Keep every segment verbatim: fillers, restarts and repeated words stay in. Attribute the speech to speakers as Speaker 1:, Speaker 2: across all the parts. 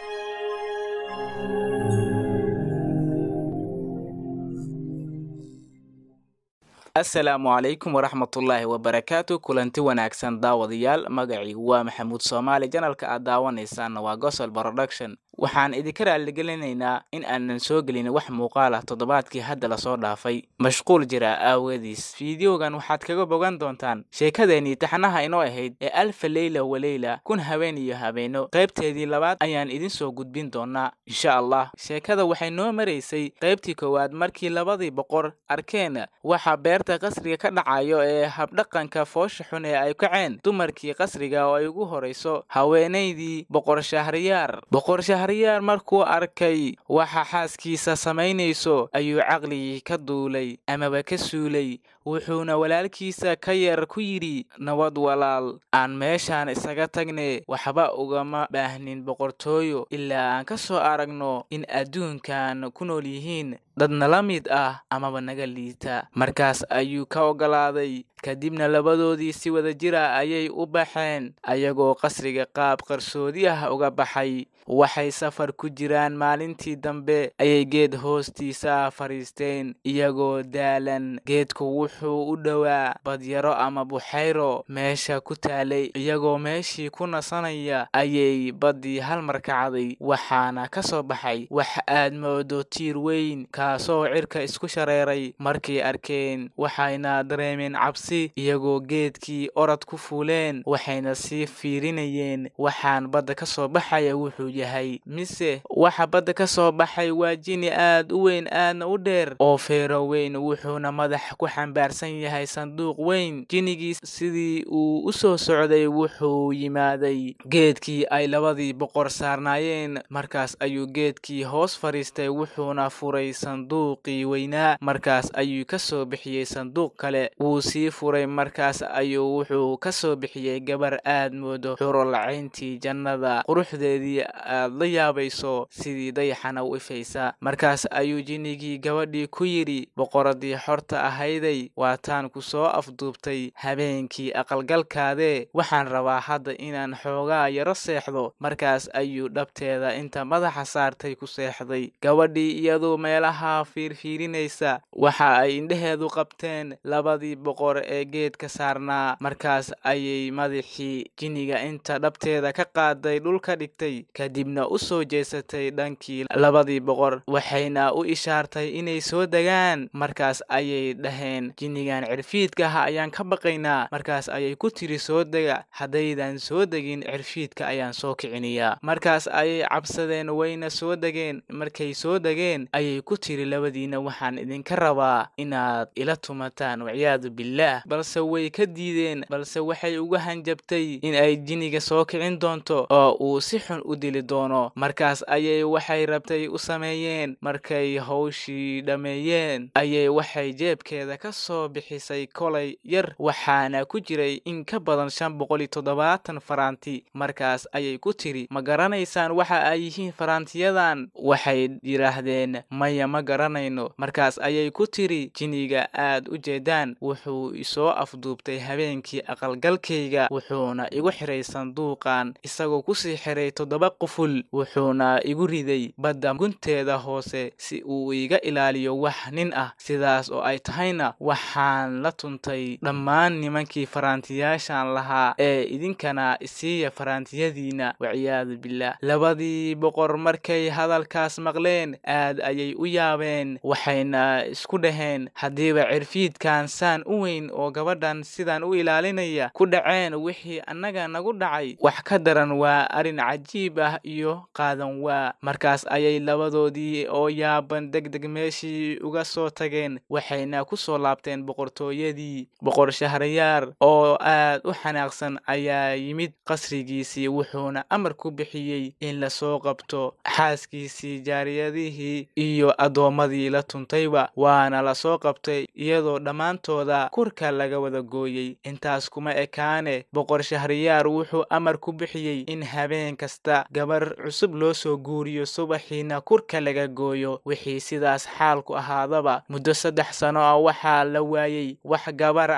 Speaker 1: السلام عليكم ورحمة الله وبركاته. كلنتي wanaagsan daawadayaal magacaygu waa Maxamuud Soomaali channelka aad daawanaysaan waa Gosol Production. waxaan idinka raaligelinaynaa in aanan soo gelin wax muuqaal ah toddobaadkii hadda la soo dhaafay mashquul jira aawadiis. fiidiyogan waxaad kaga bogan doontaan sheekadeeni taxanaha inoo ahayd ee Alf Layla wa Layla kun habeen iyo habeeno qaybteedii labaad ayaan idin soo gudbin doonaa insha Allah. sheekada waxay noo mareysay qaybtii koowaad markii labadii boqor arkeen waxa beerta qasriga ka dhacayo ee habdhaqanka foosha xun ee ay kaceen dumarkii qasriga oo ay ugu horeyso haweeneydii boqor Shahriyaar. boqor Shahriyaar markuu arkay waxa xaaskiisa sameynayso ayuu caqligii ka duulay amaba ka suulay wuxuuna walaalkiisa ka yar ku yiri nabad walaal aan meeshaan isaga tagne waxba ugama baahnin boqortooyo ilaa aan ka soo aragno in adduunkan ku nool yihiin dad nala mid ah amaba naga liita. markaas ayuu ka ogolaaday kadibna labadoodii si wada jira ayay u baxeen ayagoo qasriga qaab qarsoodi ah uga baxay. waxay safar ku jiraan maalintii dambe ayay geed hoostiisa fariisteen iyagoo daalan. geedku wuxuu u dhawaa badyaro ama buxayro meesha ku taalay. iyagoo meeshii ku nasanaya ayay badii hal mar kacday waxaana ka soo baxay wax aad moodo tiir weyn kaasoo cirka isku shareeray. markay arkeen waxayna dareemeen cabsi iyagoo geedkii orad ku fuuleen waxayna sii fiirinayeen waxaan badda ka soo baxaya wuxuu yahay. mise waxa badda ka soo baxay waa jini aad u weyn aadna u dheer oo feero weyn wuxuuna madax ku xambaarsan yahay sanduuq weyn. jinigii sidii uu u soo socday wuxuu yimaaday geedkii ay labadii boqor saarnaayeen. markaas ayuu geedkii hoos fariistay wuxuuna furay sanduuqii weynaa. markaas ayuu ka soo bixiyay sanduuq kale wuu sii furay. markaas ayuu wuxuu ka soo bixiyay gabar aad moodo xurul cayntii jannada quruxdeedii aad la yaabayso sidii dayaxana u ifaysa. markaas ayuu jinigii gabadhii ku yiri boqoradii xorta ahayday waataan ku soo afduubtay habeenkii aqalgalkaade waxaan rabaa hadda inaan xoogaa yaro seexdo. markaas ayuu dhabteeda inta madaxa saartay ku seexday. gabadhii iyadoo meelaha fiirfiirinaysa waxa ay indhaheedu qabteen labadii boqor ee geedka saarnaa. markaas ayay madaxii jiniga inta dhabteeda ka qaaday dhulka dhigtay kadibna u soo jeesatay dhankii labadii boqor waxayna u ishaartay inay soo degaan. markaas ayay dhaheen jinigan cirfiidka ah ayaan ka baqaynaa. markaas ayay ku tiri soo dega haddaydan soo degin cirfiidka ayaan soo kicinayaa. markaas ayay cabsadeen wayna soo degeen. markay soo degeen ayay ku tiri labadiina waxaan idinka rabaa inaad ila tumataan waciyaadu billaah. balse way ka diideen balse waxay uga hanjabtay in ay jiniga soo kicin doonto oo uu si xun u dili doono. markaas ayay waxay rabtay u sameeyeen. markay hawshii dhameeyeen ayay waxay jeebkeeda ka soo bixisay kolay yar waxaana ku jiray in ka badan shan boqol iyo toddobaatan faraanti. markaas ayay ku tiri ma garanaysaan waxa ay yihiin faraantiyadan? waxay yiraahdeen maya ma garanayno. markaas ayay ku tiri jiniga aad u jeedaan wuxuu isoo afduubtay habeenkii aqalgalkayga wuxuuna igu xiray sanduuqan isagoo ku sii xiray toddoba quful wuxuuna igu riday badda gunteeda hoose si uu iga ilaaliyo wax nin ah. sidaas oo ay tahayna waxaan la tuntay dhammaan nimankii faraantiyaashan lahaa ee idinkana isiiya faraantiyadiina waciyaadu billaah. labadii boqor markay hadalkaas maqleen aad ayay u yaabeen waxayna isku dhaheen haddiiba cirfiidkan saan u weyn oo gabadhan sidaan u ilaalinaya ku dhaceen wixii annaga nagu dhacay wax ka daran waa arin cajiib ah iyo qaadan waa. markaas ayay labadoodii oo yaaban degdeg meeshii uga soo tageen waxayna ku soo laabteen boqortooyadii. boqor Shahriyaar oo aad u xanaaqsan ayaa yimid qasrigiisii wuxuuna amar ku bixiyay in la soo qabto xaaskiisii jaariyadihii iyo adoomadii la tuntayba waana la soo qabtay iyadoo dhammaantooda kurka laga wada gooyay. intaas kuma ekaane boqor Shahriyaar wuxuu amar ku bixiyay in habeen kasta gabar cusub loo soo guuriyo subaxiina kurka laga gooyo. wixii sidaas xaalku ahaadaba muddo saddex sano ah waxaa la waayay wax gabar ah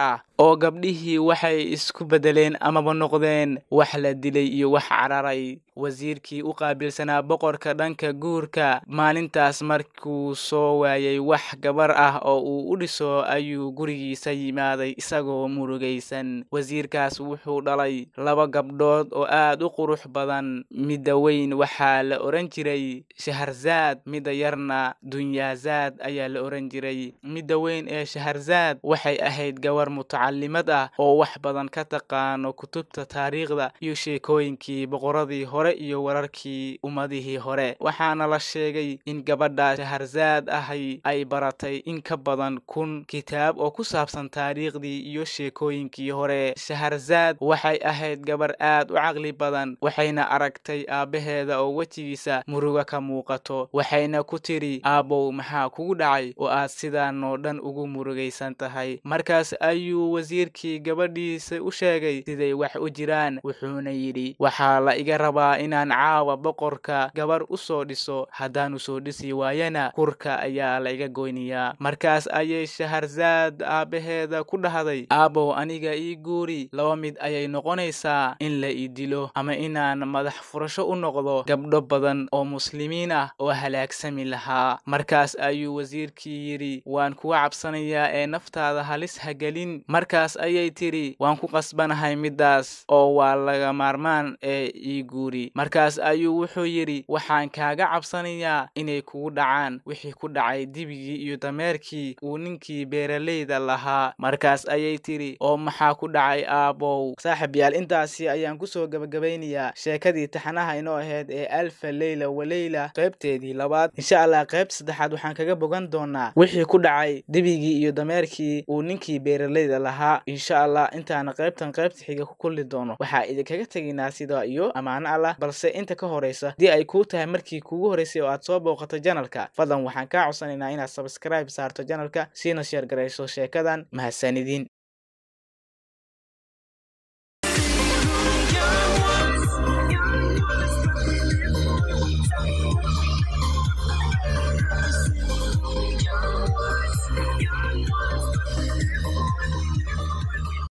Speaker 1: oo gabdhihii waxay isku bedeleen amaba noqdeen wax la dilay iyo wax cararay. wasiirkii u qaabilsanaa boqorka dhanka guurka maalintaas markuu soo waayay wax gabar ah oo uu u dhiso ayuu gurigiisa yimaaday isagoo murugaysan. wasiirkaas wuxuu dhalay laba gabdhood oo aad u qurux badan. midda weyn waxaa la oran jiray Shaharzaad, midda yarna Dunyazaad ayaa la oran jiray. midda weyn ee Shaharzaad waxay ahayd gabar mutacalimad ah oo wax badan ka taqaano kutubta taariikhda iyo sheekooyinkii boqoradii hore iyo wararkii ummadihii hore. waxaana la sheegay in gabadha Shaharzaad ahay ay baratay in ka badan kun kitaab oo ku saabsan taariikhdii iyo sheekooyinkii hore. Shaharzaad waxay ahayd gabar aad u caqli badan, waxayna aragtay aabaheeda oo wejigiisa muruga ka muuqato. waxayna ku tiri, aabow maxaa kugu dhacay oo aad sidaan oo dhan ugu murugaysan tahay? markaas ayuu wasiirkii gabadhiisa u sheegay siday wax u jiraan, wuxuuna yidhi, waxaa la iga rabaa inaan caawa boqorka gabar u soo dhiso, haddaan u soo dhisi waayana kurka ayaa la iga goynayaa. markaas ayay Shaharzaad aabaheeda ku dhahday, aabow aniga ii guuri, laba mid ayay noqonaysaa, in la ii dilo ama inaan madax furasho u noqdo gabdho badan oo muslimiin ah oo halaagsami lahaa. markaas ayuu wasiirkii yidhi, waan kuga cabsanayaa ee naftaada halis ha gelin. markaas ayay tiri, waan ku qasbanahay middaas oo waa laga maarmaan ee ii guuri. markaas ayuu wuxuu yidhi, waxaan kaaga cabsanayaa inay kugu dhacaan wixii ku dhacay dibigii iyo dameerkii uu ninkii beeralayda lahaa. markaas ayay tiri, oo maxaa ku dhacay aabow? saaxiibayaal, intaasi ayaan kusoo gabagabaynayaa sheekadii taxanaha inoo ahayd ee alfa leyla waleyla qaybteedii labaad. insha allah qaybta saddexaad waxaan kaga bogan doonaa wixii ku dhacay dibigii iyo dameerkii uu ninkii beeralayda lahaa. insha allah intaana qaybtan qaybta xiga ku kulli doono waxaa idinkaga tegaynaa sidaa iyo ammaano allah. balse inta ka horeysa haddii ay kuu tahay markii kuugu horeysay oo aad soo booqato janalka, fadlan waxaan kaa codsanaynaa inaad subscribe saarto janalka, siina share garayso sheekadan. mahadsanidin.